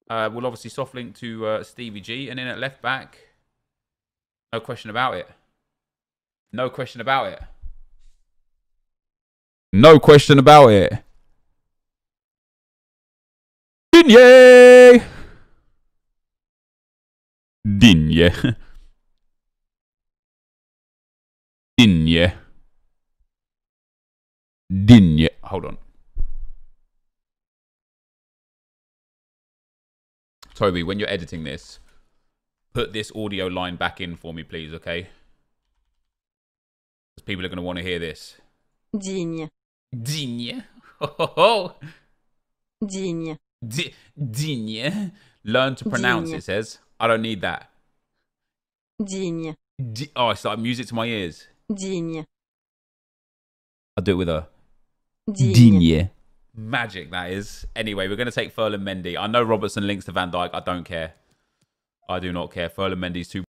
We'll obviously soft link to Stevie G. And then at left back, no question about it. No question about it. No question about it. Digne! Digne. Digne. Digne. Hold on. Toby, when you're editing this, put this audio line back in for me, please, okay? Because people are going to want to hear this. Digne. Digne. Oh. Digne. Digne. Learn to pronounce, Digne. it says. I don't need that. Digne. Oh, it's like music to my ears. Digne. I'll do it with her. Digne. Digne. Magic, that is. Anyway, we're going to take Ferland Mendy. I know Robertson links to Van Dijk. I don't care. I do not care. Ferland Mendy's too